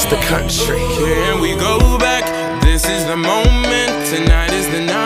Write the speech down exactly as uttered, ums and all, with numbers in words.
the country. Can we go back? This is the moment. Tonight is the night.